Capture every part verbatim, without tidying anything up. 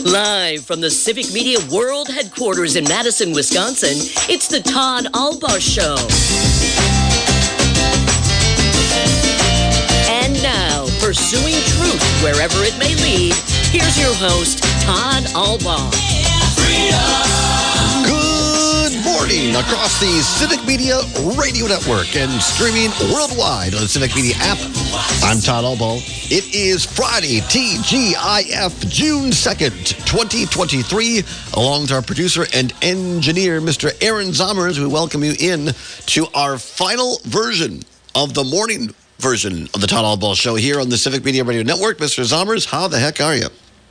Live from the Civic Media World Headquarters in Madison, Wisconsin, it's the Todd Allbaugh Show. And now, pursuing truth wherever it may lead, here's your host, Todd Allbaugh. Good morning across the Civic Media Radio Network and streaming worldwide on the Civic Media app. I'm Todd Allbaugh. It is Friday, T G I F, June second, twenty twenty-three. Along with our producer and engineer, Mister Aaron Zommers, we welcome you in to our final version of the morning version of the Todd Allbaugh Show here on the Civic Media Radio Network. Mister Zommers, how the heck are you?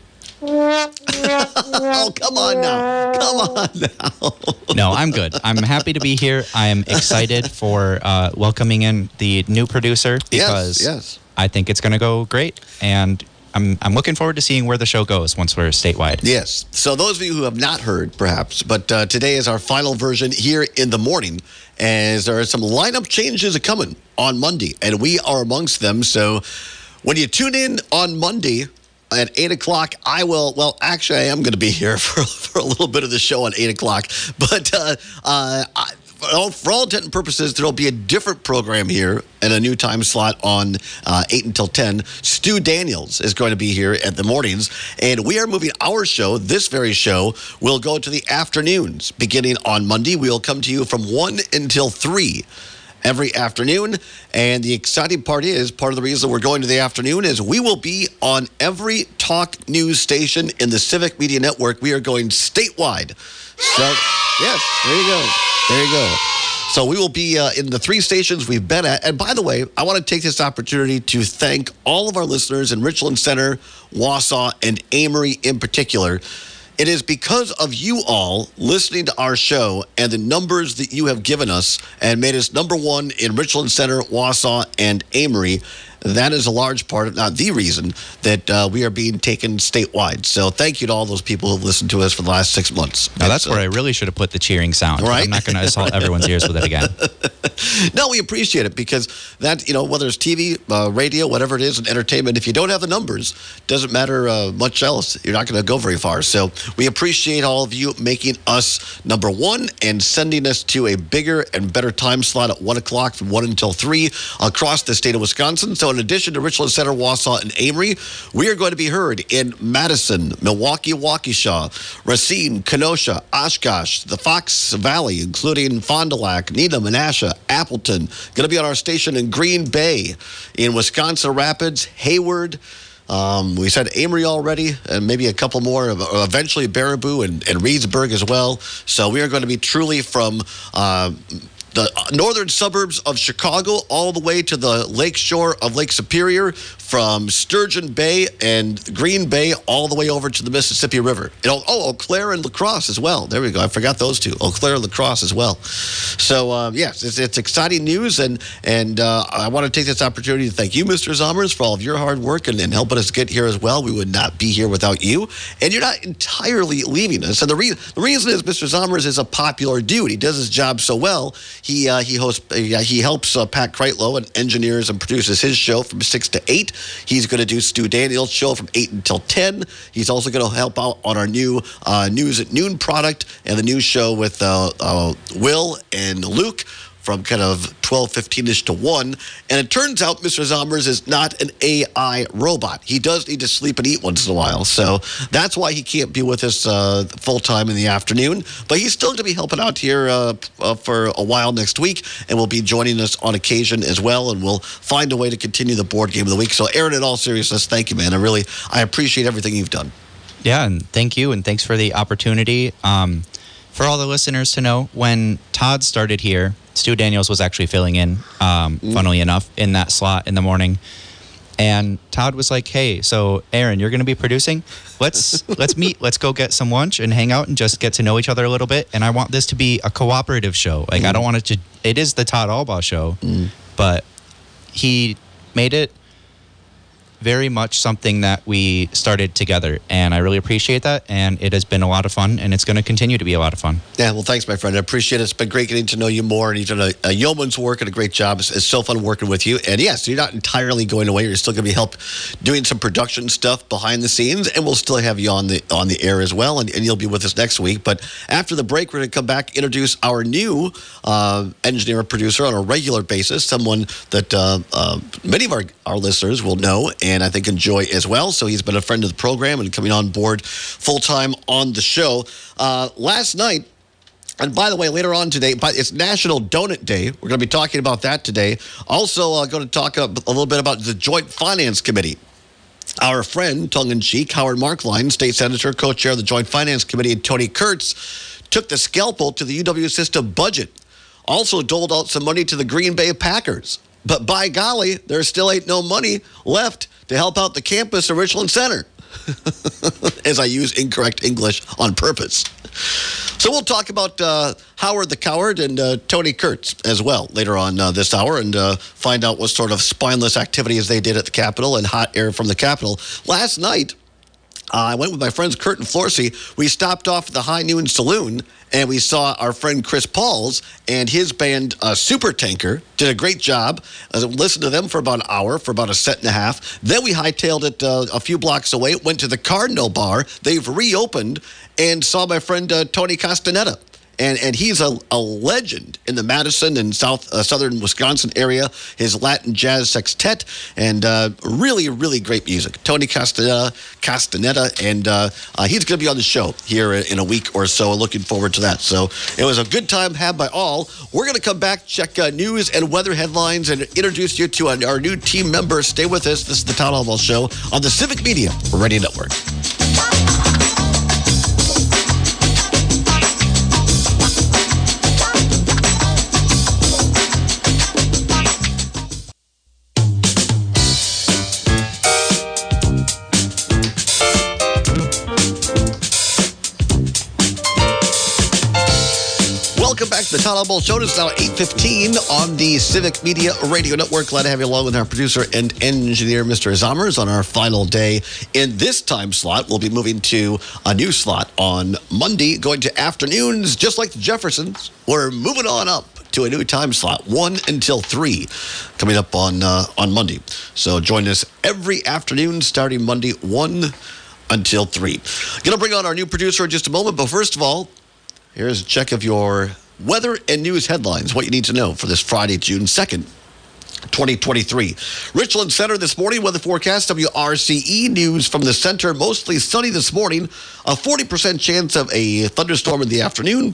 Oh, come on now. Come on now. No, I'm good. I'm happy to be here. I'm excited for uh, welcoming in the new producer because yes, yes. I think it's going to go great. And I'm I'm looking forward to seeing where the show goes once we're statewide. Yes. So those of you who have not heard, perhaps, but uh, today is our final version here in the morning, as there are some lineup changes coming on Monday, and we are amongst them. So when you tune in on Monday at eight o'clock, I will, well, actually, I am going to be here for, for a little bit of the show at eight o'clock. But uh, uh, I, for, all, for all intent and purposes, there will be a different program here and a new time slot on uh, eight until ten. Stu Daniels is going to be here at the mornings. And we are moving our show, this very show, will go to the afternoons. Beginning on Monday, we will come to you from one until three. Every afternoon. And the exciting part is, part of the reason we're going to the afternoon is we will be on every talk news station in the Civic Media Network. We are going statewide. So, yes, there you go. There you go. So we will be uh, in the three stations we've been at. And by the way, I want to take this opportunity to thank all of our listeners in Richland Center, Wausau, and Amory in particular. It is because of you all listening to our show and the numbers that you have given us and made us number one in Richland Center, Wausau, and Amory. That is a large part, if not the reason, that uh, we are being taken statewide. So thank you to all those people who have listened to us for the last six months. Now, that's so, where I really should have put the cheering sound. Right? I'm not going to assault everyone's ears with it again. No, we appreciate it because that, you know, whether it's T V, uh, radio, whatever it is, and entertainment, if you don't have the numbers, doesn't matter uh, much else. You're not going to go very far. So we appreciate all of you making us number one and sending us to a bigger and better time slot at one o'clock from one until three across the state of Wisconsin. So in addition to Richland Center, Wausau, and Amory, we are going to be heard in Madison, Milwaukee, Waukesha, Racine, Kenosha, Oshkosh, the Fox Valley, including Fond du Lac, Needham, Menasha, Appleton. Going to be on our station in Green Bay, in Wisconsin Rapids, Hayward. Um, we said Amory already, and maybe a couple more, eventually Baraboo and, and Reedsburg as well. So we are going to be truly from Uh, the northern suburbs of Chicago all the way to the lake shore of Lake Superior, from Sturgeon Bay and Green Bay all the way over to the Mississippi River. You know, oh, Eau Claire and La Crosse as well. There we go. I forgot those two. Eau Claire and La Crosse as well. So, uh, yes, it's, it's exciting news, and and uh, I want to take this opportunity to thank you, Mister Zommers, for all of your hard work and, and helping us get here as well. We would not be here without you, and you're not entirely leaving us. And the, re- the reason is Mister Zommers is a popular dude. He does his job so well. He uh, he hosts uh, he helps uh, Pat Kreitlow and engineers and produces his show from six to eight. He's going to do Stu Daniels' show from eight until ten. He's also going to help out on our new uh, News at Noon product and the news show with uh, uh, Will and Luke from kind of twelve fifteen-ish to one. And it turns out Mister Zommers is not an A I robot. He does need to sleep and eat once in a while. So that's why he can't be with us uh, full-time in the afternoon. But he's still going to be helping out here uh, uh, for a while next week, and will be joining us on occasion as well. And we'll find a way to continue the board game of the week. So Aaron, in all seriousness, thank you, man. I really, I appreciate everything you've done. Yeah, and thank you, and thanks for the opportunity. Um, for all the listeners to know, when Todd started here, Stu Daniels was actually filling in, um, mm. funnily enough, in that slot in the morning. And Todd was like, hey, so Aaron, you're going to be producing? Let's let's meet. Let's go get some lunch and hang out and just get to know each other a little bit. And I want this to be a cooperative show. Like, mm. I don't want it to, it is the Todd Allbaugh Show, mm. but he made it very much something that we started together, and I really appreciate that, and it has been a lot of fun, and it's going to continue to be a lot of fun. Yeah, well, thanks, my friend. I appreciate it. It's been great getting to know you more, and you've done a, a yeoman's work and a great job. It's, it's so fun working with you, and yes, you're not entirely going away. You're still going to be help doing some production stuff behind the scenes, and we'll still have you on the on the air as well, and, and you'll be with us next week. But after the break, we're going to come back, introduce our new uh, engineer and producer on a regular basis, someone that uh, uh, many of our, our listeners will know and I think enjoy as well. So he's been a friend of the program and coming on board full-time on the show. Uh, last night, and by the way, later on today, but it's National Donut Day. We're going to be talking about that today. Also, uh, going to talk a, a little bit about the Joint Finance Committee. Our friend, tongue-in-cheek, Howard Markline, state senator, co-chair of the Joint Finance Committee, and Tony Kurtz, took the scalpel to the U W system budget. Also doled out some money to the Green Bay Packers. But by golly, there still ain't no money left to help out the campus of Richland Center. As I use incorrect English on purpose. So we'll talk about uh, Howard the Coward and uh, Tony Kurtz as well later on uh, this hour, and uh, find out what sort of spineless activities they did at the Capitol and hot air from the Capitol. Last night, Uh, I went with my friends Kurt and Florsey. We stopped off at the High Noon Saloon, and we saw our friend Chris Pauls and his band uh, Super Tanker. Did a great job. I listened to them for about an hour, for about a set and a half. Then we hightailed it uh, a few blocks away, went to the Cardinal Bar. They've reopened, and saw my friend uh, Tony Castaneda. And and he's a, a legend in the Madison and South uh, southern Wisconsin area. His Latin jazz sextet, and uh, really, really great music. Tony Castaneda, Castaneda, and uh, uh, he's going to be on the show here in a week or so. Looking forward to that. So it was a good time had by all. We're going to come back, check uh, news and weather headlines, and introduce you to our, our new team member. Stay with us. This is the Todd Allbaugh Show on the Civic Media Radio Network. Welcome back to the Todd Allbaugh Show. It's now eight fifteen on the Civic Media Radio Network. Glad to have you along with our producer and engineer, Mister Zamers, on our final day in this time slot. We'll be moving to a new slot on Monday, going to afternoons, just like the Jeffersons. We're moving on up to a new time slot, one until three, coming up on uh, on Monday. So join us every afternoon starting Monday, one until three. Going to bring on our new producer in just a moment, but first of all, here's a check of your weather and news headlines, what you need to know for this Friday, June second, twenty twenty-three. Richland Center this morning, weather forecast, W R C E news from the center, mostly sunny this morning, a forty percent chance of a thunderstorm in the afternoon,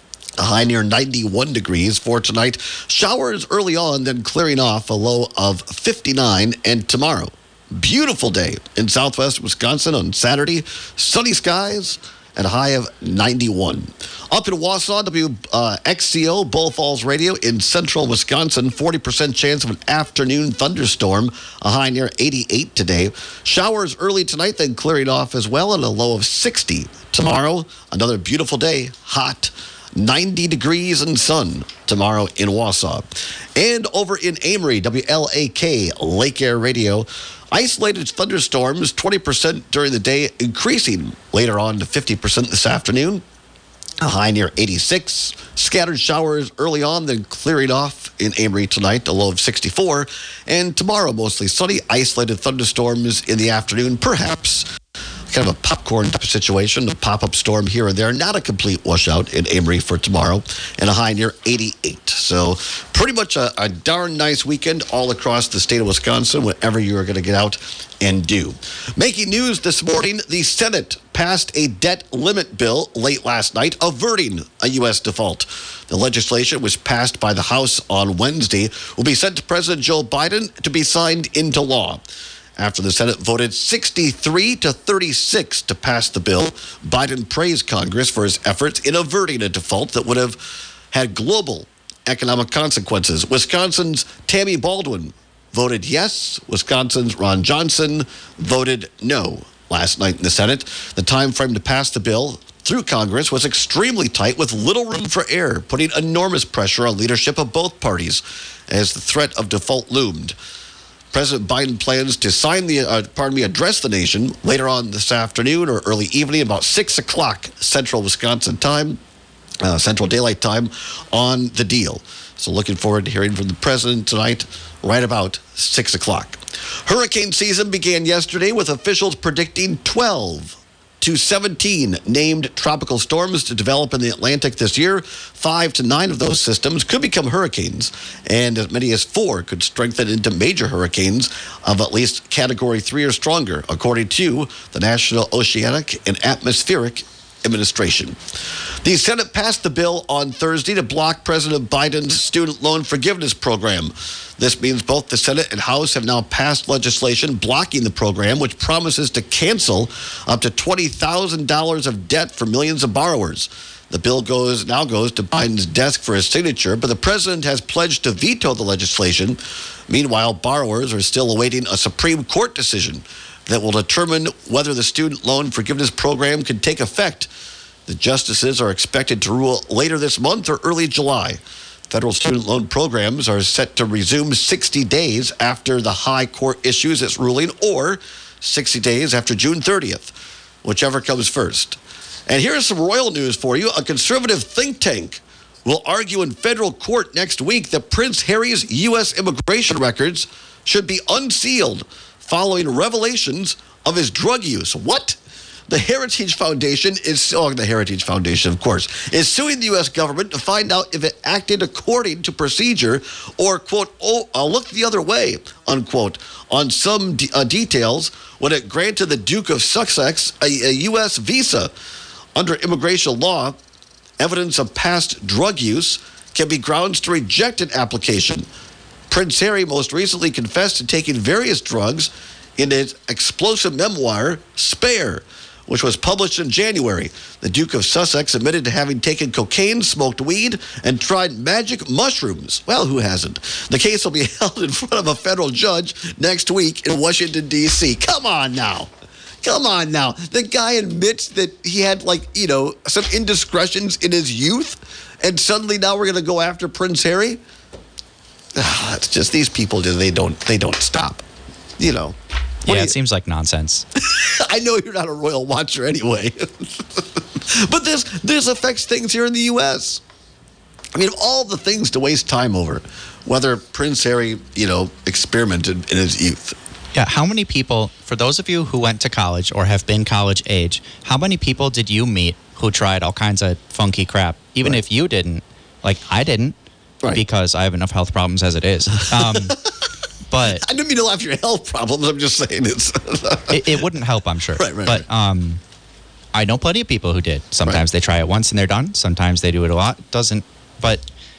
a high near ninety-one degrees for tonight. Showers early on, then clearing off, a low of fifty-nine, and tomorrow, beautiful day in southwest Wisconsin on Saturday, sunny skies, at a high of ninety-one. Up in Wausau, W X C O, Bull Falls Radio in central Wisconsin, forty percent chance of an afternoon thunderstorm, a high near eighty-eight today. Showers early tonight, then clearing off as well, and a low of sixty. Tomorrow, another beautiful day, hot, ninety degrees and sun tomorrow in Wausau. And over in Amory, W L A K, Lake Air Radio, isolated thunderstorms, twenty percent during the day, increasing later on to fifty percent this afternoon. A high near eighty-six. Scattered showers early on, then clearing off in Amory tonight, a low of sixty-four. And tomorrow, mostly sunny, isolated thunderstorms in the afternoon, perhaps. Kind of a popcorn type of situation, a pop-up storm here and there. Not a complete washout in Amory for tomorrow, and a high near eighty-eight. So pretty much a, a darn nice weekend all across the state of Wisconsin, whatever you are going to get out and do. Making news this morning, the Senate passed a debt limit bill late last night, averting a U S default. The legislation was passed by the House on Wednesday, will be sent to President Joe Biden to be signed into law. After the Senate voted sixty-three to thirty-six to pass the bill, Biden praised Congress for his efforts in averting a default that would have had global economic consequences. Wisconsin's Tammy Baldwin voted yes. Wisconsin's Ron Johnson voted no last night in the Senate. The time frame to pass the bill through Congress was extremely tight, with little room for error, putting enormous pressure on leadership of both parties as the threat of default loomed. President Biden plans to sign the, uh, pardon me, address the nation later on this afternoon or early evening, about six o'clock Central Wisconsin time, uh, Central Daylight Time, on the deal. So looking forward to hearing from the president tonight, right about six o'clock. Hurricane season began yesterday with officials predicting twelve to seventeen named tropical storms to develop in the Atlantic this year. Five to nine of those systems could become hurricanes, and as many as four could strengthen into major hurricanes of at least Category three or stronger, according to the National Oceanic and Atmospheric Administration. The Senate passed the bill on Thursday to block President Biden's student loan forgiveness program. This means both the Senate and House have now passed legislation blocking the program, which promises to cancel up to twenty thousand dollars of debt for millions of borrowers. The bill goes now goes to Biden's desk for his signature, but the president has pledged to veto the legislation. Meanwhile, borrowers are still awaiting a Supreme Court decision that will determine whether the student loan forgiveness program can take effect. The justices are expected to rule later this month or early July. Federal student loan programs are set to resume sixty days after the high court issues its ruling, or sixty days after June thirtieth, whichever comes first. And here's some royal news for you. A conservative think tank will argue in federal court next week that Prince Harry's U S immigration records should be unsealed following revelations of his drug use. What? The Heritage Foundation is, oh, the Heritage Foundation, of course, is suing the U S government to find out if it acted according to procedure or, quote, oh, I'll look the other way, unquote, on some de- uh, details when it granted the Duke of Sussex a, a U S visa. Under immigration law, evidence of past drug use can be grounds to reject an application. Prince Harry most recently confessed to taking various drugs in his explosive memoir, Spare, which was published in January. The Duke of Sussex admitted to having taken cocaine, smoked weed, and tried magic mushrooms. Well, who hasn't? The case will be held in front of a federal judge next week in Washington, D C Come on now. Come on now. The guy admits that he had, like, you know, some indiscretions in his youth, and suddenly now we're going to go after Prince Harry? Oh, it's just these people, they don't, they don't stop, you know. Yeah, you, it seems like nonsense. I know you're not a royal watcher anyway. But this this affects things here in the U S. I mean, of all the things to waste time over, whether Prince Harry, you know, experimented in his youth. Yeah, how many people, for those of you who went to college or have been college age, how many people did you meet who tried all kinds of funky crap? Even right. if you didn't, like I didn't, right. because I have enough health problems as it is. Um, but I didn't mean to laugh at your health problems. I'm just saying it's it, it wouldn't help, I'm sure. Right, right, but right. Um, I know plenty of people who did. Sometimes right. they try it once and they're done. Sometimes they do it a lot. Doesn't, but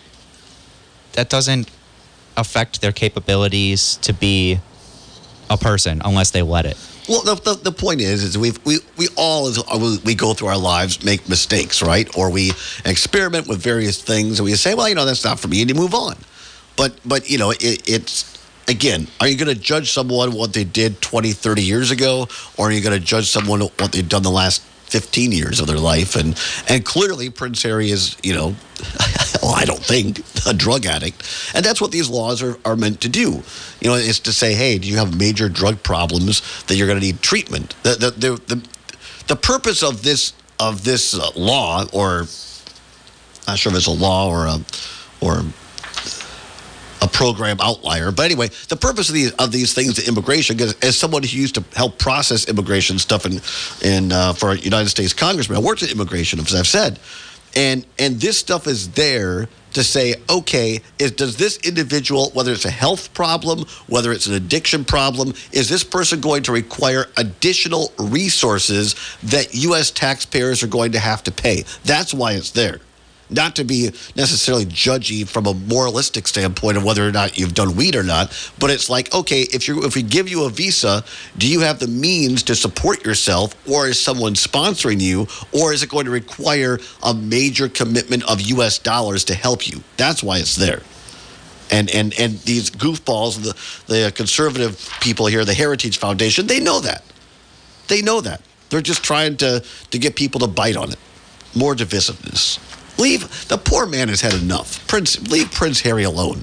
that doesn't affect their capabilities to be a person unless they let it. Well, the, the, the point is, is we we we all as we go through our lives make mistakes, right? Or we experiment with various things, and we say, well, you know, that's not for me, and you move on. But but you know, it, it's again, are you going to judge someone what they did twenty, thirty years ago, or are you going to judge someone what they've done the last fifteen years of their life? And and clearly, Prince Harry is, you know, well, I don't think, a drug addict. And that's what these laws are, are meant to do. You know, it's to say, hey, do you have major drug problems that you're going to need treatment? The the the the, the purpose of this of this uh, law, or I'm not sure if it's a law or a or a program outlier, but anyway, the purpose of these of these things, the immigration, because as someone who used to help process immigration stuff in in uh, for a United States congressman, I worked in immigration, as I've said, and and this stuff is there to say, okay, is does this individual, whether it's a health problem, whether it's an addiction problem, is this person going to require additional resources that U S taxpayers are going to have to pay? That's why it's there. Not to be necessarily judgy from a moralistic standpoint of whether or not you've done weed or not, but it's like, okay, if you if we give you a visa, do you have the means to support yourself, or is someone sponsoring you, or is it going to require a major commitment of U S dollars to help you? That's why it's there. And and and these goofballs, the the conservative people here, the Heritage Foundation, they know that. They know that. They're just trying to to get people to bite on it. More divisiveness. Leave, the poor man has had enough. Prince, leave Prince Harry alone.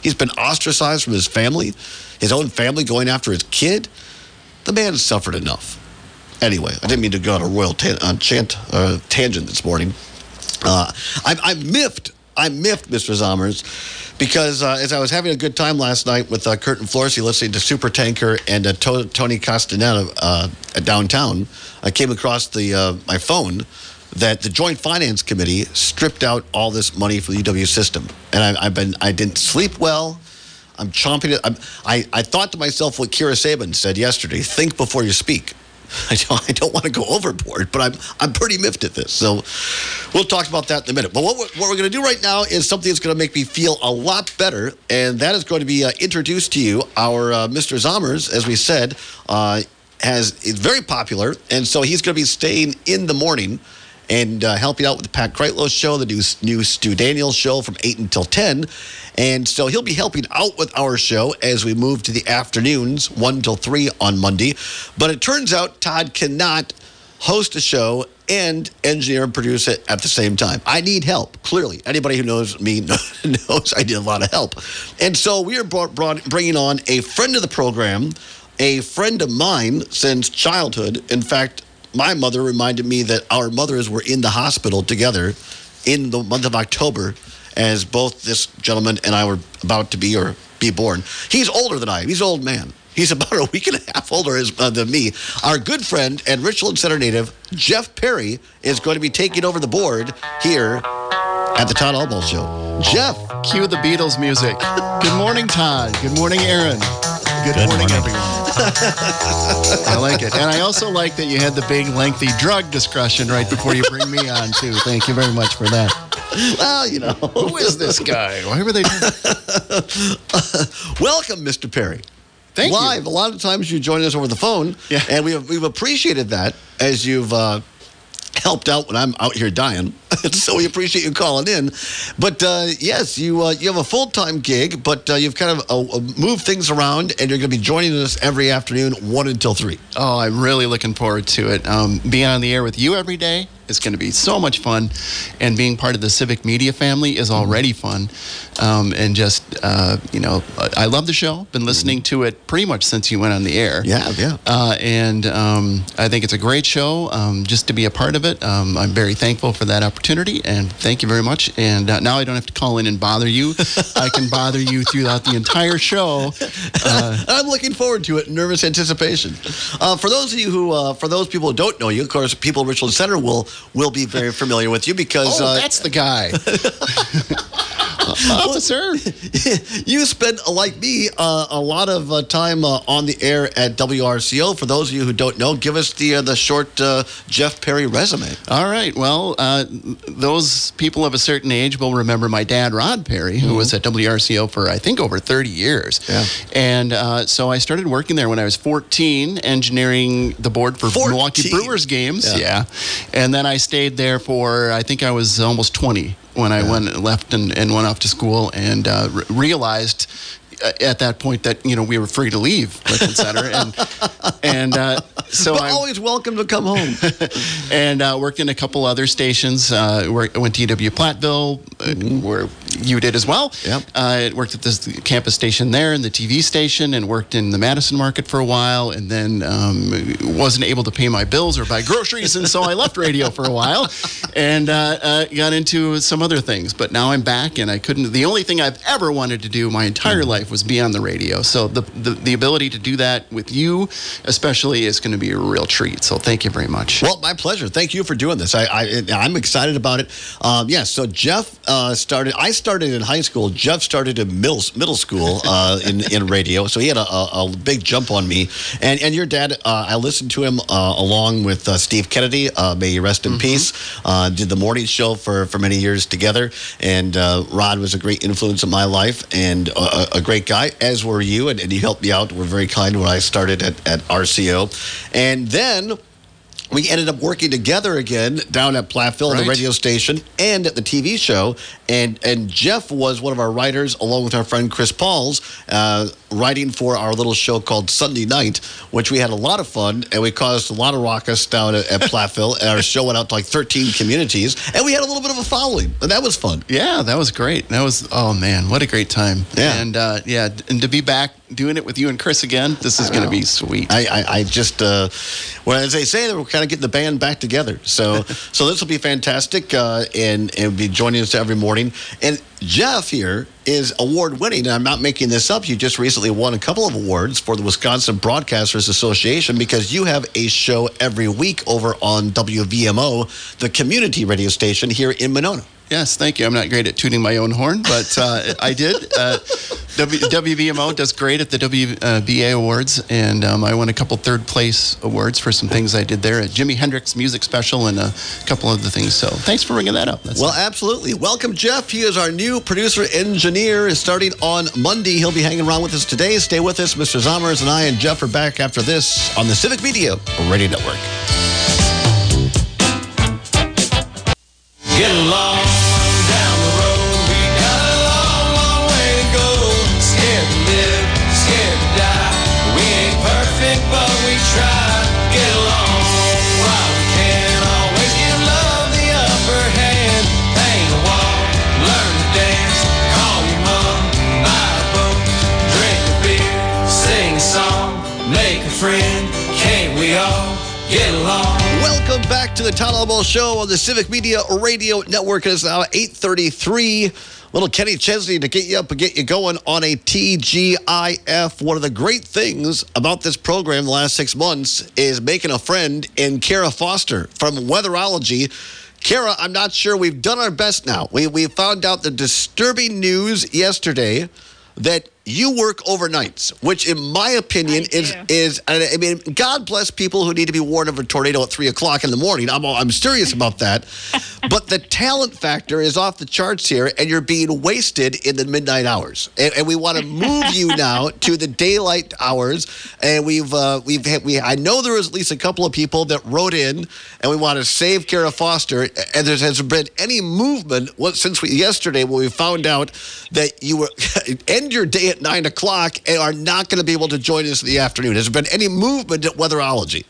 He's been ostracized from his family, his own family going after his kid. The man suffered enough. Anyway, I didn't mean to go on a royal ta- on chant, uh, tangent this morning. Uh, I'm, I'm miffed. I'm miffed, Mister Zommers, because uh, as I was having a good time last night with uh, Kurt and Florcy listening to Super Tanker and uh, to- Tony Castaneda uh, at downtown, I came across the uh, my phone that the Joint Finance Committee stripped out all this money for the U W system, and I, I've been I didn't sleep well. I'm chomping it. I'm, I I thought to myself what Kira Saban said yesterday: think before you speak. I don't, I don't want to go overboard, but I'm I'm pretty miffed at this. So we'll talk about that in a minute. But what we're, what we're going to do right now is something that's going to make me feel a lot better, and that is going to be uh, introduced to you. Our uh, Mister Zommers, as we said, uh, has is very popular, and so he's going to be staying in the morning and uh, helping out with the Pat Kreitlow show, the new, new Stu Daniels show from eight until ten. And so he'll be helping out with our show as we move to the afternoons, one until three on Monday. But it turns out Todd cannot host a show and engineer and produce it at the same time. I need help, clearly. Anybody who knows me knows I need a lot of help. And so we are brought, brought, bringing on a friend of the program, a friend of mine since childhood. In fact, my mother reminded me that our mothers were in the hospital together in the month of October as both this gentleman and I were about to be or be born. He's older than I am. He's an old man. He's about a week and a half older as, uh, than me. Our good friend and Richland Center native, Jeff Perry, is going to be taking over the board here at the Todd Allbaugh Show. Jeff. Cue the Beatles music. Good morning, Todd. Good morning, Aaron. Good, Good morning, morning, everyone. I like it. And I also like that you had the big, lengthy drug discussion right before you bring me on, too. Thank you very much for that. Well, you know. Who is this guy? Why were they doing Welcome, Mister Perry. Thank Live. you. Live. A lot of times you join us over the phone, yeah. and we've, we've appreciated that as you've uh, helped out when I'm out here dying. So we appreciate you calling in. But uh, yes, you uh, you have a full-time gig, but uh, you've kind of uh, moved things around, and you're going to be joining us every afternoon, one until three. Oh, I'm really looking forward to it. Um, being on the air with you every day is going to be so much fun, and being part of the Civic media family is already fun. Um, and just, uh, you know, I love the show. Been listening to it pretty much since you went on the air. Yeah, yeah. Uh, and um, I think it's a great show. Um, just to be a part of it, um, I'm very thankful for that opportunity, and thank you very much. And uh, now I don't have to call in and bother you. I can bother you throughout the entire show. Uh, I'm looking forward to it. Nervous anticipation. Uh, for those of you who, uh, for those people who don't know you, of course, people at Richland Center will will be very familiar with you because oh, uh, that's the guy. Officer. You spent, like me, uh, a lot of uh, time uh, on the air at W R C O. For those of you who don't know, give us the uh, the short uh, Jeff Perry resume. All right. Well, uh, those people of a certain age will remember my dad, Rod Perry, who mm-hmm. was at W R C O for, I think, over thirty years. Yeah. And uh, so I started working there when I was fourteen, engineering the board for fourteen Milwaukee Brewers games. Yeah. yeah. And then I stayed there for, I think I was almost twenty. When I yeah. went left and, and went off to school, and uh, re- realized uh, at that point that you know we were free to leave Richland Center, and and uh, so but I always welcome to come home. And uh, worked in a couple other stations. Uh, worked, went to U W Platteville, mm-hmm. uh, where you did as well. Yep. Uh, worked at this campus station there, and the T V station, and worked in the Madison market for a while, and then um, wasn't able to pay my bills or buy groceries, and so I left radio for a while, and uh, uh, got into some other things. But now I'm back, and I couldn't. The only thing I've ever wanted to do my entire mm-hmm. life was be on the radio. So the, the the ability to do that with you, especially, is going to be a real treat. So thank you very much. Well, my pleasure. Thank you for doing this. I, I I'm excited about it. Um, yes. Yeah, so Jeff uh, started. I started in high school. Jeff started in middle middle school uh, in in radio. So he had a, a, a big jump on me. And and your dad, uh, I listened to him uh, along with uh, Steve Kennedy. Uh, may he rest in mm-hmm. peace. Uh, did the morning show for for many years together. And uh, Rod was a great influence in my life and a, a great guy, as were you. And, and you helped me out. Were very kind when I started at, at R C O. And then we ended up working together again down at Platteville, right. the radio station, and at the T V show. And and Jeff was one of our writers, along with our friend Chris Pauls. Uh, writing for our little show called Sunday Night, which we had a lot of fun, and we caused a lot of ruckus down at, at Platteville. And our show went out to like thirteen communities, and we had a little bit of a following, and that was fun. Yeah, that was great. That was, oh man, what a great time. Yeah. And uh, yeah, and to be back doing it with you and Chris again, this is going to be sweet. I, I, I just, uh, well, as they say, we're kind of getting the band back together. So, so this will be fantastic, uh, and and be joining us every morning. And Jeff here is award-winning, and I'm not making this up. You just recently won a couple of awards for the Wisconsin Broadcasters Association because you have a show every week over on W V M O, the community radio station here in Monona. Yes, thank you. I'm not great at tooting my own horn, but uh, I did. Uh, w- W V M O does great at the W B A Awards, and um, I won a couple third place awards for some things I did there at Jimi Hendrix Music Special and a couple other things. So thanks for bringing that up. That's well, absolutely. Welcome, Jeff. He is our new producer engineer. Starting on Monday, he'll be hanging around with us today. Stay with us. Mister Zommers and I and Jeff are back after this on the Civic Media Radio Network. Get along down the road. We got a long, long way to go. Scared to live, scared to die. We ain't perfect, but we try. Get along while we can. Always give love the upper hand. Paint a wall, learn to dance. Call your mom, buy a book, drink a beer, sing a song, make a friend. Can't we all get along? Welcome back to the Todd Allbaugh Show on the Civic Media Radio Network. It is now eight thirty-three. Little Kenny Chesney to get you up and get you going on a T G I F. One of the great things about this program the last six months is making a friend in Cara Foster from Weatherology. Cara, I'm not sure we've done our best now. We, we found out the disturbing news yesterday that you work overnights, which in my opinion I is, do. is, I mean, God bless people who need to be warned of a tornado at three o'clock in the morning. I'm, I'm serious about that. But the talent factor is off the charts here, and you're being wasted in the midnight hours. And, and we want to move you now to the daylight hours. And we've, uh, we've, had, we, I know there was at least a couple of people that wrote in, and we want to save Cara Foster. And there has been any movement what, since we, yesterday when we found out that you were end your day at nine o'clock and are not going to be able to join us in the afternoon. Has there been any movement at Weatherology?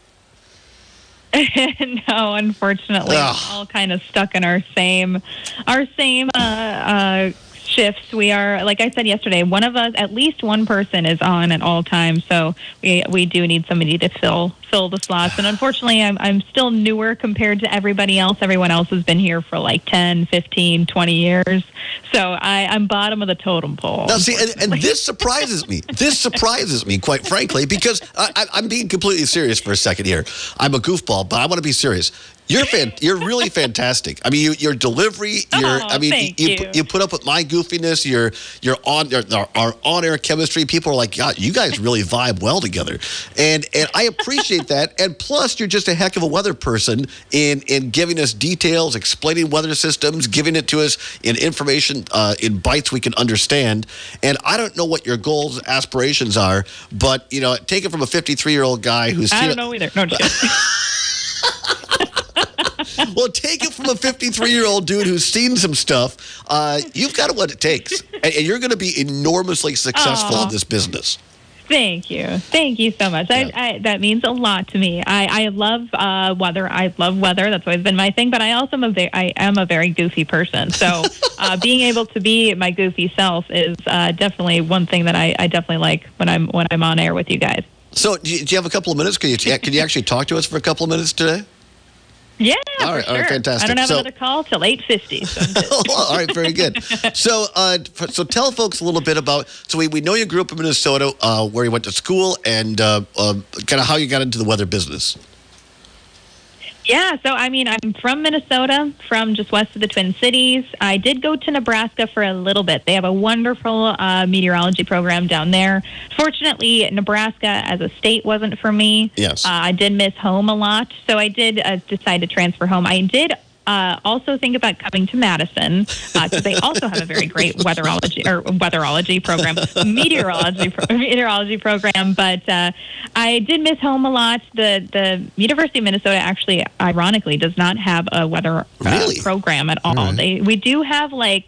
No, unfortunately, Ugh. we're all kind of stuck in our same, our same uh, uh, shifts. We are, like I said yesterday, one of us, at least one person, is on at all times. So we we do need somebody to fill fill the slots. And unfortunately, I'm I'm still newer compared to everybody else. Everyone else has been here for like ten, fifteen, twenty years. So I, I'm bottom of the totem pole. Now, see, and, and this surprises me. This surprises me, quite frankly, because I, I, I'm being completely serious for a second here. I'm a goofball, but I want to be serious. You're fan, You're really fantastic. I mean, you, your delivery. Your, Oh, I mean, thank you, you. you you put up with my goofiness. Your your on your, our, our on air chemistry. People are like, God, you guys really vibe well together, and and I appreciate that. And plus, you're just a heck of a weather person in in giving us details, explaining weather systems, giving it to us in information uh, in bites we can understand. And I don't know what your goals, aspirations are, but you know, take it from a fifty-three year old guy who's I seen don't know either. No, just kidding. Well, take it from a fifty-three year old dude who's seen some stuff. Uh, you've got what it takes, and, and you're going to be enormously successful Aw. in this business. Thank you. Thank you so much. Yeah. I, I, that means a lot to me. I, I love uh, weather. I love weather. That's always been my thing. But I also am a, ve- I am a very goofy person. So uh, being able to be my goofy self is uh, definitely one thing that I, I definitely like when I'm when I'm on air with you guys. So, do you, do you have a couple of minutes? Can you can you actually talk to us for a couple of minutes today? Yeah, All for right, sure. all right, fantastic. I don't have So- another call till eight fifty. So I'm good. All right, very good. So, uh, f- so tell folks a little bit about. So we, we know you grew up in Minnesota, uh, where you went to school, and uh, uh, kind of how you got into the weather business. Yeah, so I mean, I'm from Minnesota, from just west of the Twin Cities. I did go to Nebraska for a little bit. They have a wonderful uh, meteorology program down there. Fortunately, Nebraska as a state wasn't for me. Yes. Uh, I did miss home a lot, so I did uh, decide to transfer home. I did uh, also think about coming to Madison because they also have a very great weatherology or weatherology program, meteorology pro- meteorology program. But uh, I did miss home a lot. The the University of Minnesota actually, ironically, does not have a weather uh, Really? program at all. All right. They we do have like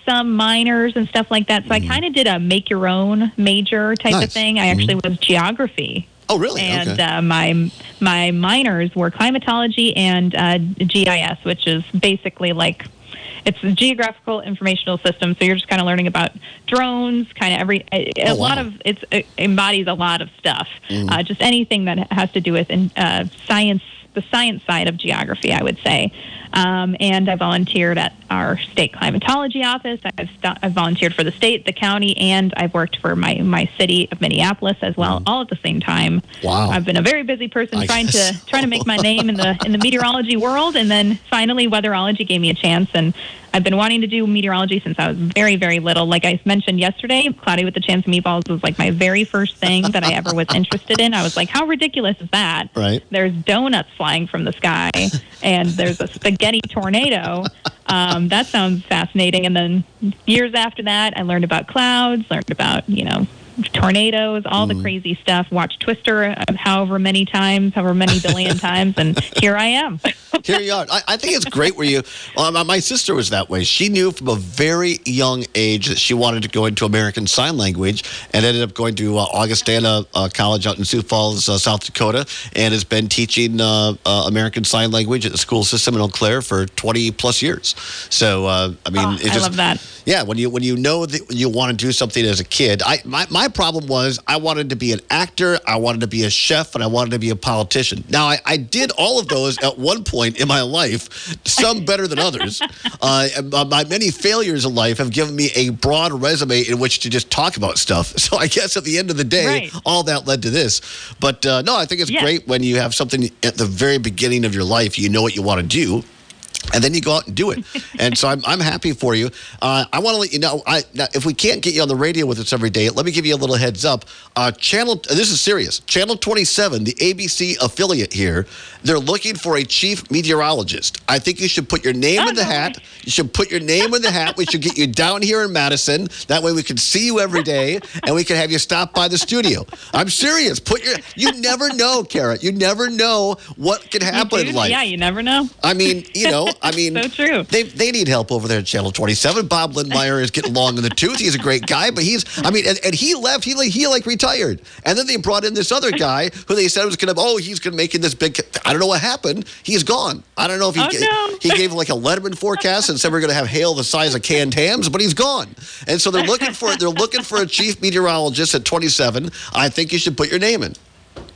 some minors and stuff like that. So Mm-hmm. I kind of did a make your own major type Nice. of thing. I actually was geography. Oh, really? And Okay. uh, my my minors were climatology and uh, G I S, which is basically like it's a geographical informational system. So you're just kind of learning about drones, kind of every a, a Oh, lot wow. of it's, it embodies a lot of stuff. Mm. Uh, just anything that has to do with in, uh, science, the science side of geography, I would say. Um, and I volunteered at our state climatology office. I've, st- I've volunteered for the state, the county, and I've worked for my, my city of Minneapolis as well, all at the same time. Wow. I've been a very busy person I trying guess. to trying to make my name in the in the meteorology world, and then finally weatherology gave me a chance. And I've been wanting to do meteorology since I was very, very little. Like I mentioned yesterday, Cloudy with the Chance of Meatballs was like my very first thing that I ever was interested in. I was like, how ridiculous is that? Right. There's donuts flying from the sky, and there's a spaghetti tornado. Um, that sounds fascinating. And then years after that, I learned about clouds, learned about, you know, tornadoes, all the crazy stuff, watched Twister uh, however many times, however many billion times, and here I am. Here you are. I, I think it's great where you, well, my, my sister was that way. She knew from a very young age that she wanted to go into American Sign Language and ended up going to uh, Augustana uh, College out in Sioux Falls, uh, South Dakota, and has been teaching uh, uh, American Sign Language at the school system in Eau Claire for twenty plus years. So, uh, I mean, Oh, it's I just, love that. Yeah, when you when you know that you want to do something as a kid, I my, my problem was I wanted to be an actor, I wanted to be a chef, and I wanted to be a politician. Now, I, I did all of those at one point in my life, some better than others. Uh, and my many failures in life have given me a broad resume in which to just talk about stuff. So I guess at the end of the day, Right. all that led to this. But uh, no, I think it's Yeah. great when you have something at the very beginning of your life, you know what you want to do. And then you go out and do it. And so I'm, I'm happy for you. Uh, I want to let you know, I, now, if we can't get you on the radio with us every day, let me give you a little heads up. Uh, channel, this is serious. Channel twenty-seven, the A B C affiliate here, they're looking for a chief meteorologist. I think you should put your name Oh, in the no hat. way. You should put your name in the hat. We should get you down here in Madison. That way we can see you every day, and we can have you stop by the studio. I'm serious. Put your, you never know, Cara. You never know what can happen You do? in life. Yeah, you never know. I mean, you know, I mean, So true. They they need help over there at Channel twenty-seven. Bob Lindmeyer is getting long in the tooth. He's a great guy, but he's, I mean, and, and he left. He like he like retired, and then they brought in this other guy who they said was going to. Oh, he's going to make this big. I don't know what happened. He's gone. I don't know if he Oh, ga- no. he gave like a Letterman forecast and said we're going to have hail the size of canned hams, but he's gone. And so they're looking for they're looking for a chief meteorologist at twenty-seven. I think you should put your name in.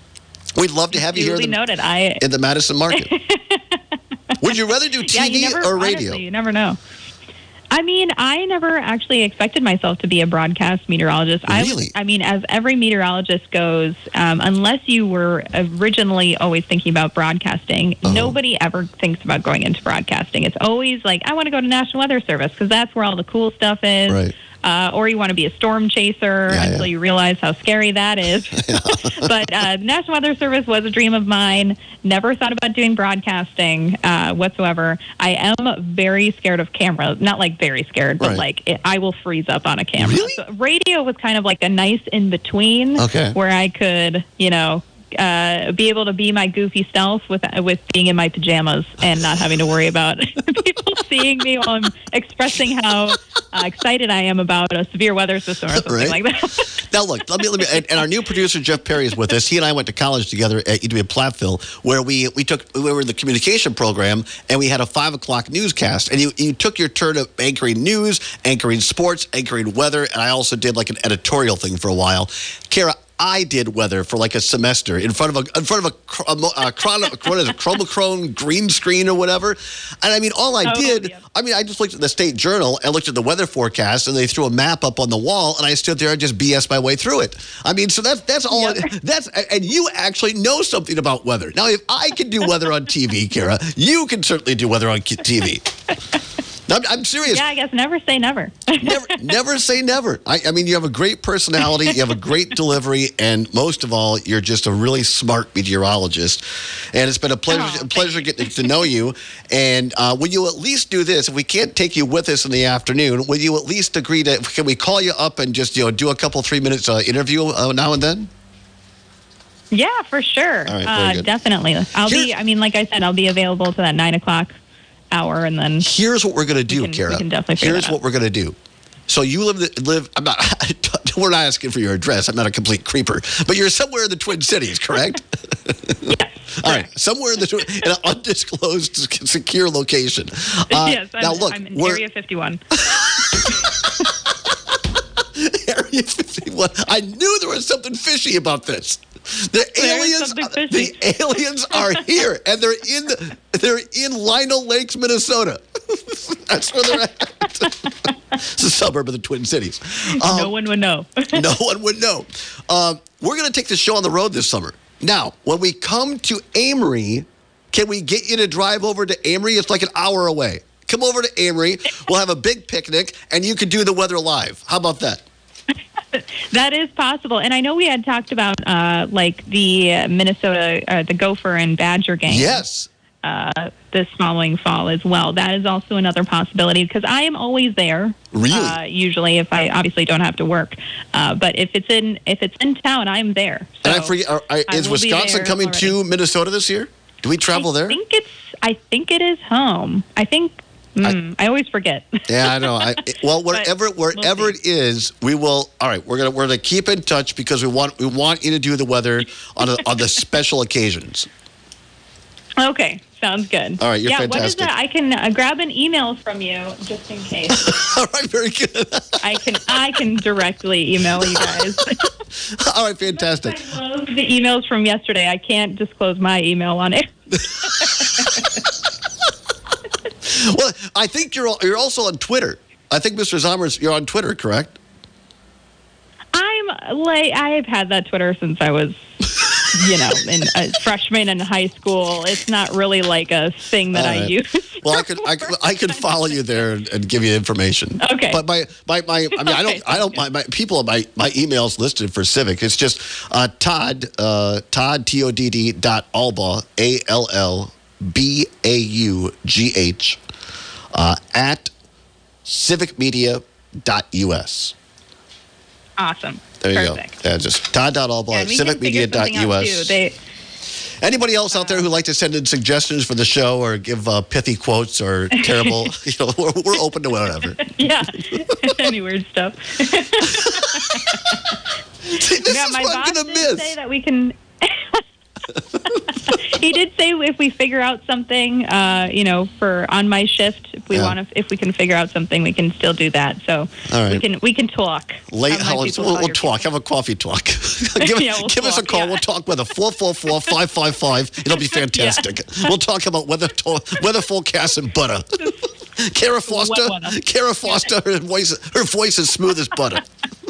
We'd love to have you here Duly in the, noted. I in the Madison market. Would you rather do T yeah, V you never, or radio? Honestly, you never know. I mean, I never actually expected myself to be a broadcast meteorologist. I Really? was, I mean, as every meteorologist goes, um, unless you were originally always thinking about broadcasting, Uh-huh. nobody ever thinks about going into broadcasting. It's always like, I want to go to National Weather Service because that's where all the cool stuff is. Right. Uh, or you want to be a storm chaser Yeah, until yeah. you realize how scary that is. But uh, the National Weather Service was a dream of mine. Never thought about doing broadcasting uh, whatsoever. I am very scared of cameras. Not like very scared, but Right. like it, I will freeze up on a camera. Really? So radio was kind of like a nice in between Okay. where I could, you know, uh, be able to be my goofy self with with being in my pajamas and not having to worry about people seeing me while I'm expressing how uh, excited I am about a severe weather system or something Right. like that. Now, look, let me, let me, and, and our new producer, Jeff Perry, is with us. He and I went to college together at U W Platteville, where we, we took, we were in the communication program, and we had a five o'clock newscast. And you, you took your turn of anchoring news, anchoring sports, anchoring weather, and I also did like an editorial thing for a while. Cara, I did weather for like a semester in front of a in front of a, cr- a, mo- a, chrono, what is it, chromachrome green screen or whatever. And I mean, all I Oh, did, yeah. I mean, I just looked at the State Journal and looked at the weather forecast, and they threw a map up on the wall, and I stood there and just B S my way through it. I mean, so that's that's all. Yep. That's and you actually know something about weather. Now, if I can do weather on T V, Cara, you can certainly do weather on T V. I'm, I'm serious. Yeah, I guess never say never. Never, never say never. I, I mean, you have a great personality, you have a great delivery, and most of all, you're just a really smart meteorologist. And it's been a pleasure, Oh, a pleasure getting to know you. And uh, will you at least do this? If we can't take you with us in the afternoon, will you at least agree to? Can we call you up and just you know do a couple three minutes uh, interview uh, now and then? Yeah, for sure. All right, very uh, good. definitely. I'll be, Here's- I mean, like I said, I'll be available to that nine o'clock hour, and then Here's what we're going to do, can- we Cara. can definitely figure Here's that what out. we're going to do. So you live, the- live. I'm not. We're not asking for your address. I'm not a complete creeper. But you're somewhere in the Twin Cities, correct? yes. All right, somewhere in the Twi- in an undisclosed, secure location. Uh, yes, I'm, now look, I'm in we're Area fifty-one. Area fifty-one. I knew there was something fishy about this. The There is aliens, something fishy. the aliens are here, and they're in they're in Lino Lakes, Minnesota. That's where they're at. It's a suburb of the Twin Cities. Um, no one would know. no one would know. Um, we're going to take the show on the road this summer. Now, when we come to Amory, can we get you to drive over to Amory? It's like an hour away. Come over to Amory. We'll have a big picnic, and you can do the weather live. How about that? That is possible. And I know we had talked about uh, like the uh, Minnesota, uh, the Gopher and Badger game. Yes. Uh, this following fall as well. That is also another possibility because I am always there. Really? Uh, usually, if I obviously don't have to work, uh, but if it's in if it's in town, I'm there. So and I forget, are, are, I is will be Wisconsin there coming already. to Minnesota this year? Do we travel I there? think it's. I think it is home. I think. Mm, I, always forget. Yeah, I know. I, well, wherever we'll wherever see. it is, we will. All right, we're gonna we're gonna keep in touch because we want we want you to do the weather on a, on the special occasions. Okay, sounds good. All right, you're yeah, what is fantastic. that? I can uh, grab an email from you just in case. All right, very good. I can I can directly email you guys. All right, fantastic. I love the emails from yesterday. I can't disclose my email on it. Well, I think you're al- you're also on Twitter. I think Mister Zommers, you're on Twitter, correct? I'm like I've had that Twitter since I was, you know, in a freshman in high school. It's not really like a thing that All I right. use. Well, I could I could, I could follow you there and, and give you information. Okay. But my my, my I mean I don't Okay, I don't my, my people my my emails listed for Civic. It's just uh, Todd uh, Todd T O D D dot Allbaugh A L L B A U G H uh, at civic media dot U S. Awesome. There you Perfect. go. Yeah, just Todd dot Allbaugh Yeah, at and we can civic media figure dot something U out, S. too. They, Anybody else out there who'd like to send in suggestions for the show or give uh, pithy quotes or terrible, you know, we're, we're open to whatever. yeah, any weird stuff. See, this yeah, is my what I'm boss going to did miss. say that we can. He did say if we figure out something, uh, you know, for on my shift, if we Yeah. want to, if we can figure out something, we can still do that. So All right. we can we can talk. Late Have my Hollis, people we'll, call we'll your talk. people. Have a coffee talk. give Yeah, we'll give us a talk, call. yeah. We'll talk weather. four four four, five five five. It'll be fantastic. We'll talk about weather to- weather forecast and butter. Cara Foster. weather. Cara Foster. Her voice, her voice is smooth as butter.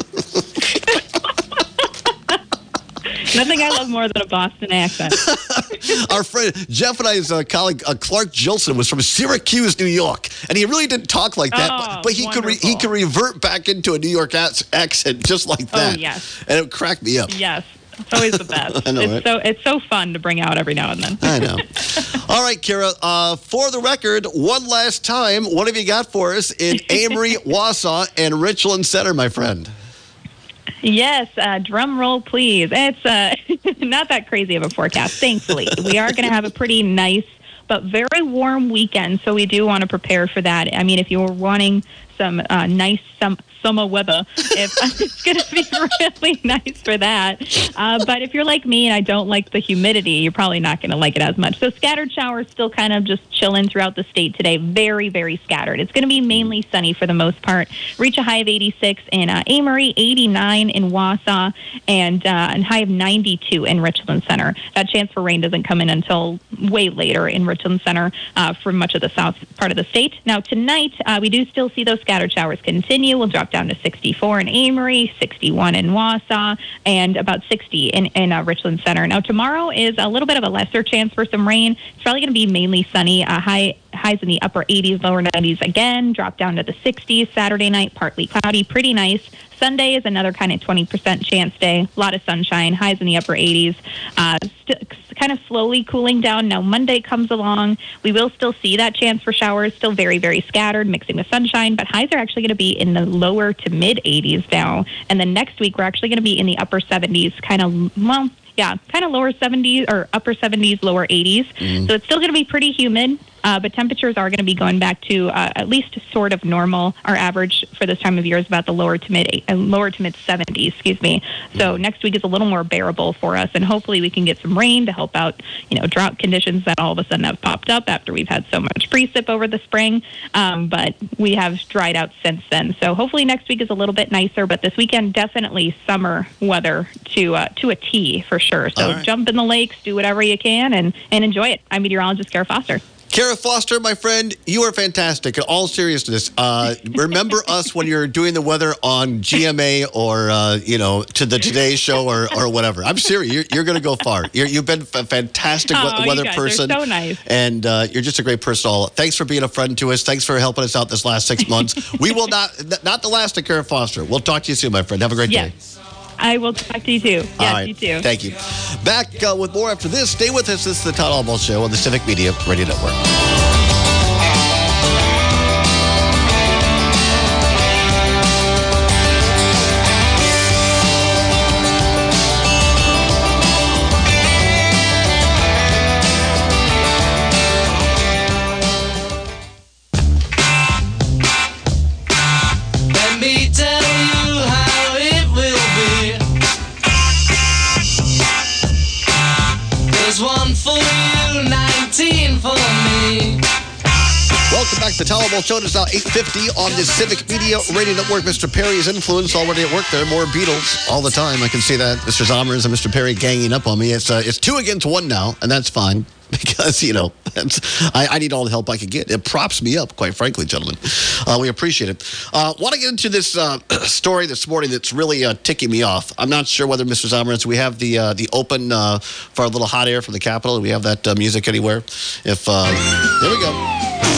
Nothing I love more than a Boston accent. Our friend Jeff and I's uh, colleague uh, Clark Gilson was from Syracuse, New York, and he really didn't talk like that, Oh, but, but he could re- he wonderful. could revert back into a New York ac- accent just like that. Oh, yes. And it cracked me up. Yes, it's always the best. I know, it's right? so it's so fun to bring out every now and then. I know. All right, Cara, uh, for the record, one last time, what have you got for us in Amory, Wausau, and Richland Center, my friend? Yes, uh, drum roll, please. It's uh, not that crazy of a forecast, thankfully. We are going to have a pretty nice but very warm weekend, so we do want to prepare for that. I mean, if you were wanting some uh, nice some, summer weather, if it's going to be really nice for that. Uh, but if you're like me and I don't like the humidity, you're probably not going to like it as much. So scattered showers still kind of just chilling throughout the state today. Very, very scattered. It's going to be mainly sunny for the most part. Reach a high of eighty-six in uh, Amory, eighty-nine in Wausau, and uh, a high of ninety-two in Richland Center. That chance for rain doesn't come in until way later in Richland Center uh, for much of the south part of the state. Now, tonight, uh, we do still see those scattered showers continue. We'll drop down to sixty-four in Amory, sixty-one in Wausau, and about sixty in, in uh, Richland Center. Now, tomorrow is a little bit of a lesser chance for some rain. It's probably going to be mainly sunny, uh, high highs in the upper eighties, lower nineties again, drop down to the sixties. Saturday night, partly cloudy, pretty nice. Sunday is another kind of twenty percent chance day. A lot of sunshine, highs in the upper eighties. Uh, st- kind of slowly cooling down. Now Monday comes along. We will still see that chance for showers, still very, very scattered, mixing with sunshine, but highs are actually going to be in the lower to mid eighties now. And then next week, we're actually going to be in the upper seventies, kind of, well, yeah, kind of lower seventies or upper seventies, lower eighties. Mm. So it's still going to be pretty humid. Uh, but temperatures are going to be going back to uh, at least sort of normal. Our average for this time of year is about the lower to mid uh, lower to mid seventies. Excuse me. So next week is a little more bearable for us, and hopefully we can get some rain to help out, you know, drought conditions that all of a sudden have popped up after we've had so much precip over the spring. Um, but we have dried out since then. So hopefully next week is a little bit nicer. But this weekend, definitely summer weather to uh, to a T for sure. So right. jump in the lakes, do whatever you can, and and enjoy it. I'm meteorologist Cara Foster. Cara Foster, my friend, you are fantastic. In all seriousness, uh, remember us when you're doing the weather on G M A or, uh, you know, to the Today Show or, or whatever. I'm serious. You're, you're going to go far. You're, you've been a fantastic oh, weather you guys person. are so nice. And uh, you're just a great person. All. Thanks for being a friend to us. Thanks for helping us out this last six months. We will not, not the last of Cara Foster. We'll talk to you soon, my friend. Have a great Yes. day. I will talk to you too. Yes, All right. you too. Thank you. Back uh, with more after this. Stay with us. This is the Todd Allbaugh Show on the Civic Media Radio Network. Let me tell you how it will be. There's one for you, nineteen for me. Welcome back to the Todd Allbaugh Show. It's now eight fifty on the Civic Media Radio Network. Mister Perry's influence already at work there. More Beatles all the time. I can see that. Mister Zommers and Mister Perry ganging up on me. It's uh, it's two against one now, and that's fine. Because, you know, that's, I, I need all the help I can get. It props me up, quite frankly, gentlemen. Uh, we appreciate it. Uh, want to get into this uh, story this morning that's really uh, ticking me off. I'm not sure whether, Mister Zommers, we have the uh, the open uh, for our little hot air from the Capitol. Do we have that uh, music anywhere? If uh, there we go.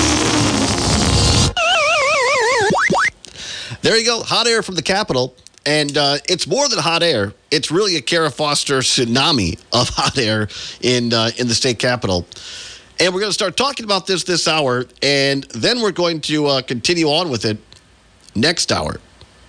There you go. Hot air from the Capitol. And uh, it's more than hot air. It's really a Cara Foster tsunami of hot air in uh, in the state capitol. And we're going to start talking about this this hour, and then we're going to uh, continue on with it next hour.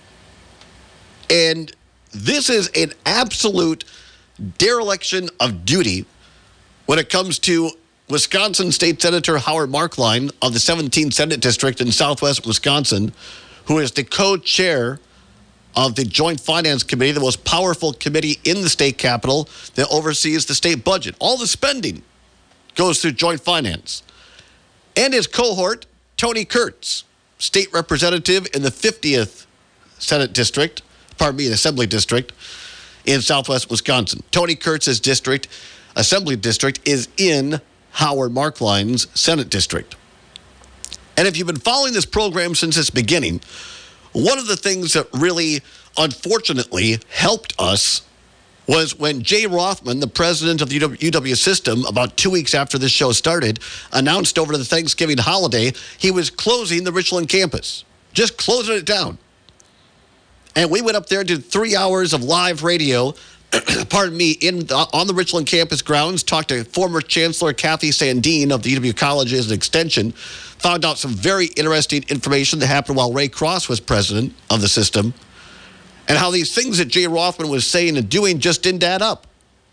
And this is an absolute dereliction of duty when it comes to Wisconsin State Senator Howard Markline of the seventeenth Senate District in southwest Wisconsin, who is the co-chair of the Joint Finance Committee, the most powerful committee in the state capitol that oversees the state budget. All the spending goes through Joint Finance. And his cohort, Tony Kurtz, state representative in the fiftieth Senate District, pardon me, Assembly District in southwest Wisconsin. Tony Kurtz's district, Assembly District, is in Howard Markline's Senate District. And if you've been following this program since its beginning, one of the things that really, unfortunately, helped us was when Jay Rothman, the president of the U W system, about two weeks after this show started, announced over the Thanksgiving holiday he was closing the Richland campus, just closing it down. And we went up there and did three hours of live radio, pardon me, in on the Richland campus grounds, talked to former Chancellor Kathy Sandine of the U W Colleges and Extension, found out some very interesting information that happened while Ray Cross was president of the system, and how these things that Jay Rothman was saying and doing just didn't add up.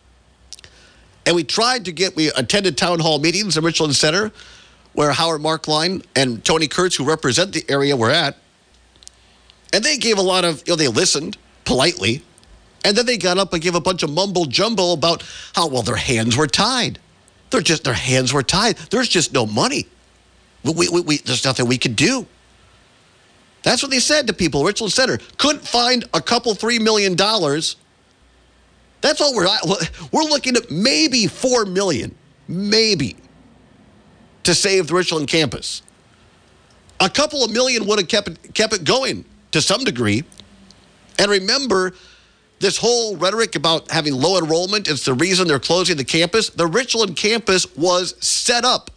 And we tried to get, we attended town hall meetings in Richland Center, where Howard Markline and Tony Kurtz, who represent the area, were at. And they gave a lot of, you know, they listened politely, and then they got up and gave a bunch of mumble jumbo about how, well, their hands were tied. They're just, their hands were tied. There's just no money. We, we, we, there's nothing we could do. That's what they said to people. Richland Center couldn't find a couple, three million dollars. That's all we're at. We're looking at maybe four million, maybe, to save the Richland campus. A couple of million would have kept it, kept it going to some degree. And remember, this whole rhetoric about having low enrollment is the reason they're closing the campus. The Richland campus was set up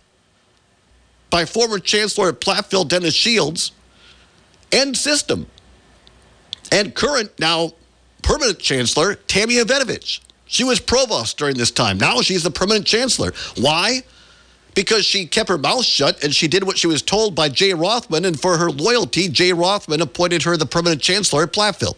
by former Chancellor at Platteville, Dennis Shields, and system, and current, now permanent Chancellor, Tammy Avenovich. She was provost during this time. Now she's the permanent Chancellor. Why? Because she kept her mouth shut and she did what she was told by Jay Rothman, and for her loyalty, Jay Rothman appointed her the permanent Chancellor at Platteville.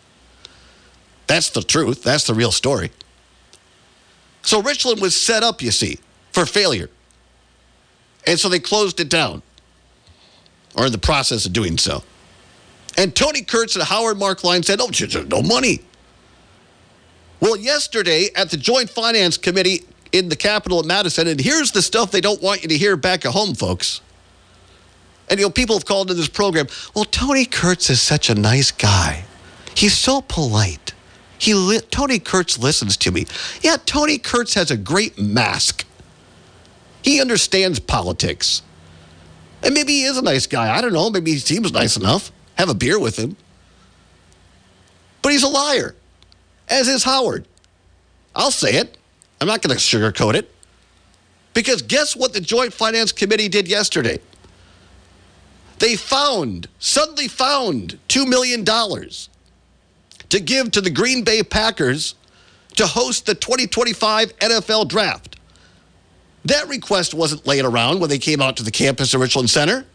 That's the truth. That's the real story. So Richland was set up, you see, for failure. And so they closed it down, or in the process of doing so. And Tony Kurtz and Howard Markline said, oh, there's no money. Well, yesterday at the Joint Finance Committee in the Capitol of Madison, and here's the stuff they don't want you to hear back at home, folks. And, you know, people have called into this program, well, Tony Kurtz is such a nice guy. He's so polite. He li- Tony Kurtz listens to me. Yeah, Tony Kurtz has a great mask. He understands politics. And maybe he is a nice guy. I don't know. Maybe he seems nice enough. Have a beer with him. But he's a liar, as is Howard. I'll say it. I'm not going to sugarcoat it. Because guess what the Joint Finance Committee did yesterday? They found, suddenly found two million dollars to give to the Green Bay Packers to host the twenty twenty-five N F L Draft. That request wasn't laying around when they came out to the campus of Richland Center.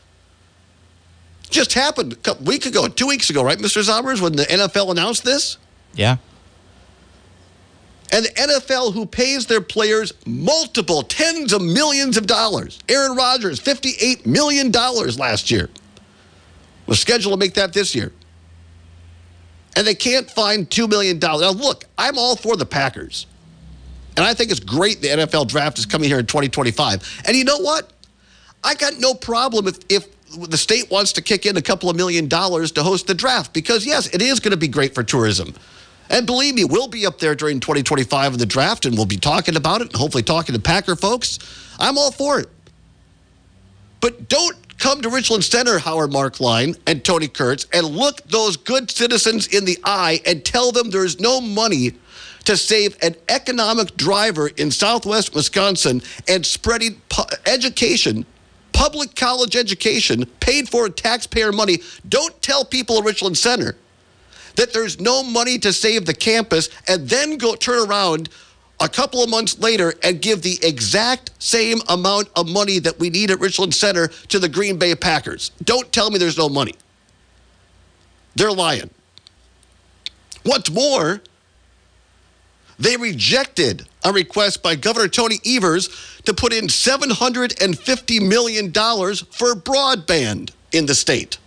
Just happened a couple weeks ago, two weeks ago, right, Mister Zommers, when the N F L announced this? Yeah. And the N F L, who pays their players multiple tens of millions of dollars. Aaron Rodgers, fifty-eight million dollars last year. Was scheduled to make that this year. And they can't find two million dollars. Now, look, I'm all for the Packers. And I think it's great the N F L draft is coming here in twenty twenty-five. And you know what? I got no problem if, if the state wants to kick in a couple of million dollars to host the draft. Because, yes, it is going to be great for tourism. And believe me, we'll be up there during twenty twenty-five in the draft, and we'll be talking about it and hopefully talking to Packer folks. I'm all for it. But don't come to Richland Center, Howard Markline and Tony Kurtz, and look those good citizens in the eye and tell them there's no money to save an economic driver in southwest Wisconsin and spreading pu- education, public college education, paid for taxpayer money. Don't tell people at Richland Center that there's no money to save the campus and then go turn around a couple of months later and give the exact same amount of money that we need at Richland Center to the Green Bay Packers. Don't tell me there's no money. They're lying. What's more, they rejected a request by Governor Tony Evers to put in seven hundred fifty million dollars for broadband in the state.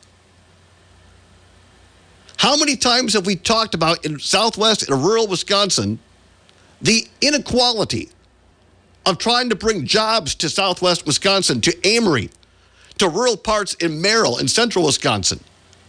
How many times have we talked about in southwest and rural Wisconsin the inequality of trying to bring jobs to southwest Wisconsin, to Amory, to rural parts in Merrill and central Wisconsin?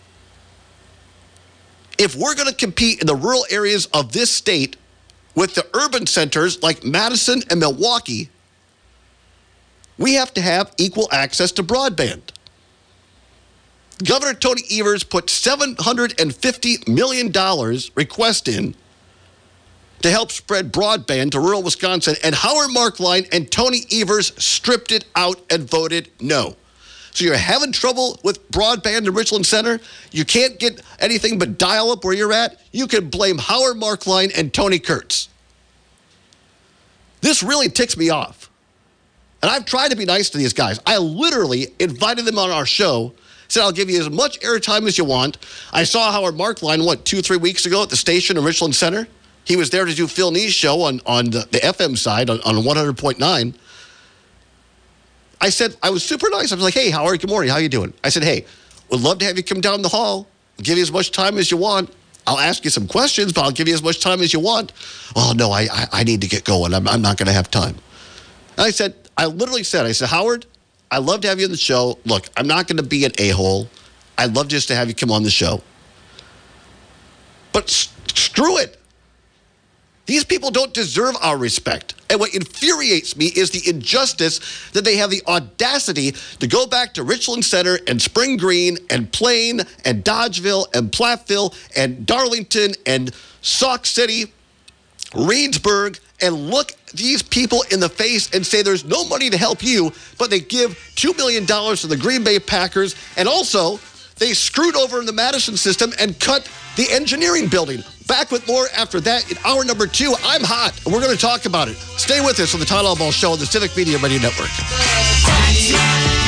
If we're going to compete in the rural areas of this state with the urban centers like Madison and Milwaukee, we have to have equal access to broadband. Governor Tony Evers put seven hundred fifty million dollars request in to help spread broadband to rural Wisconsin, and Howard Markline and Tony Evers stripped it out and voted no. So you're having trouble with broadband in Richland Center? You can't get anything but dial-up where you're at? You can blame Howard Markline and Tony Kurtz. This really ticks me off. And I've tried to be nice to these guys. I literally invited them on our show, said I'll give you as much airtime as you want. I saw Howard Markline, what, two, three weeks ago at the station in Richland Center? He was there to do Phil Nee's show on, on the, the F M side on, on one hundred point nine. I said, I was super nice. I was like, hey, Howard, good morning. How you doing? I said, hey, would love to have you come down the hall. I'll give you as much time as you want. I'll ask you some questions, but I'll give you as much time as you want. Oh, no, I, I, I need to get going. I'm, I'm not going to have time. And I said, I literally said, I said, Howard, I'd love to have you on the show. Look, I'm not going to be an a-hole. I'd love just to have you come on the show. But s- screw it. These people don't deserve our respect. And what infuriates me is the injustice that they have the audacity to go back to Richland Center and Spring Green and Plain and Dodgeville and Platteville and Darlington and Sauk City, Reedsburg, and look these people in the face and say there's no money to help you, but they give two million dollars to the Green Bay Packers, and also they screwed over in the Madison system and cut the engineering building. Back with more after that in hour number two. I'm hot, and we're going to talk about it. Stay with us on the Todd Allbaugh Show on the Civic Media Radio Network.